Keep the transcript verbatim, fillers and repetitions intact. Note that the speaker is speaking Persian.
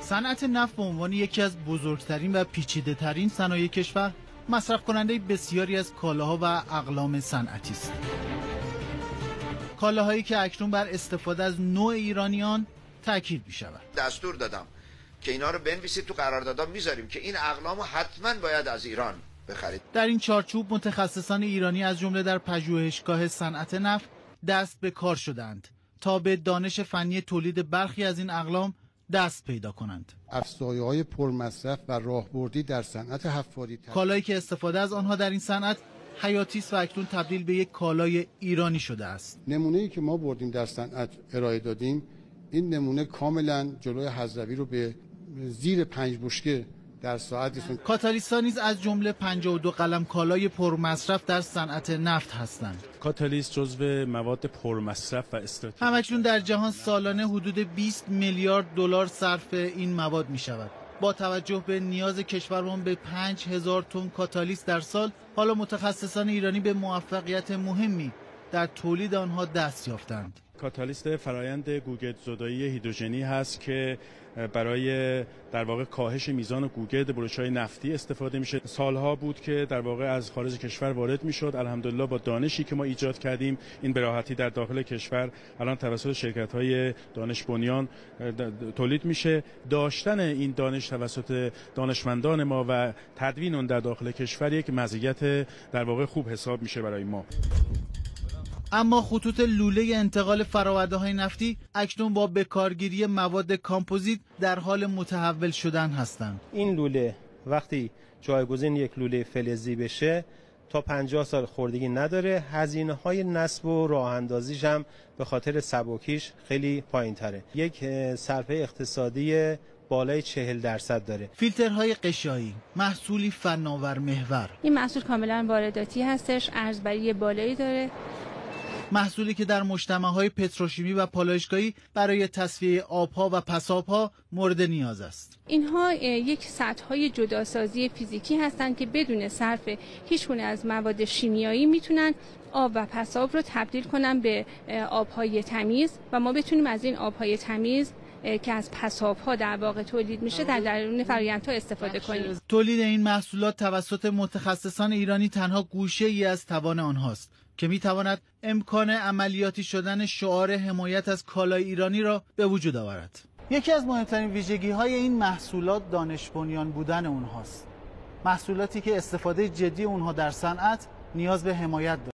صنعت نفت به عنوان یکی از بزرگترین و پیچیده‌ترین صنایع کشور، مصرف کننده بسیاری از کالاها و اقلام صنعتی است. کالاهایی که اکنون بر استفاده از نوع ایرانیان تاکید می‌شود. دستور دادم که اینا رو بنویسید تو قراردادها میذاریم که این اقلامو حتما باید از ایران بخرید. در این چارچوب متخصصان ایرانی از جمله در پژوهشگاه صنعت نفت دست به کار شدند تا به دانش فنی تولید برخی از این اقلام دست پیدا کنند. افزایه‌های پرمصرف و راهبردی در صنعت حفاری، کالایی که استفاده از آنها در این صنعت حیاتی است و اکنون تبدیل به یک کالای ایرانی شده است. نمونه‌ای که ما بردیم در صنعت ارائه دادیم، این نمونه کاملا جلوی حذروی رو به زیر پنج بشکه در ساعت رسوند. کاتالیست‌ها نیز از جمله پنجاه و دو قلم کالای پرمصرف در صنعت نفت هستند. کاتالیست جزو مواد پرمصرف و استراتژیک همکنون در جهان سالانه حدود بیست میلیارد دلار صرف این مواد می‌شود. با توجه به نیاز کشورمان به پنج هزار تن کاتالیست در سال، حالا متخصصان ایرانی به موفقیت مهمی در تولید آنها دست یافتند. کاتالیست فرایند گوگرد زدایی هیدروژنی هست که برای در واقع کاهش میزان گوگرد برش‌های نفتی استفاده میشه. سالها بود که در واقع از خارج کشور وارد میشد. الحمدلله با دانشی که ما ایجاد کردیم این به راحتی در داخل کشور الان توسط شرکت‌های دانش بنیان تولید میشه. داشتن این دانش توسط دانشمندان ما و تدوین اون در داخل کشور یک مزیت در واقع خوب حساب میشه برای ما. اما خطوط لوله انتقال فرآورده‌های نفتی اکنون با بکارگیری مواد کامپوزیت در حال متحول شدن هستند. این لوله وقتی جایگزین یک لوله فلزی بشه تا پنجاه سال خوردگی نداره، هزینه‌های نصب و راه اندازیش هم به خاطر سبکیش خیلی پایین‌تره. یک صرفه اقتصادی بالای چهل درصد داره. فیلترهای قشایی، محصولی فناور محور. این محصول کاملا وارداتی هستش، ارزبری بالایی داره. محصولی که در مجتمع‌های پتروشیمی و پالایشگاهی برای تصفیه آبها و پسابها مورد نیاز است. اینها یک سطح‌های جداسازی فیزیکی هستند که بدون صرف هیچگونه از مواد شیمیایی میتونن آب و پساب رو تبدیل کنن به آبهای تمیز و ما بتونیم از این آبهای تمیز که از پساب‌ها در واقع تولید میشه در درون فرآیندها استفاده کنیم. تولید این محصولات توسط متخصصان ایرانی تنها گوشه‌ای از توان آنهاست که میتواند امکان عملیاتی شدن شعار حمایت از کالای ایرانی را به وجود آورد. یکی از مهمترین ویژگی‌های این محصولات دانش بنیان بودن اونهاست. محصولاتی که استفاده جدی اونها در صنعت نیاز به حمایت دارد.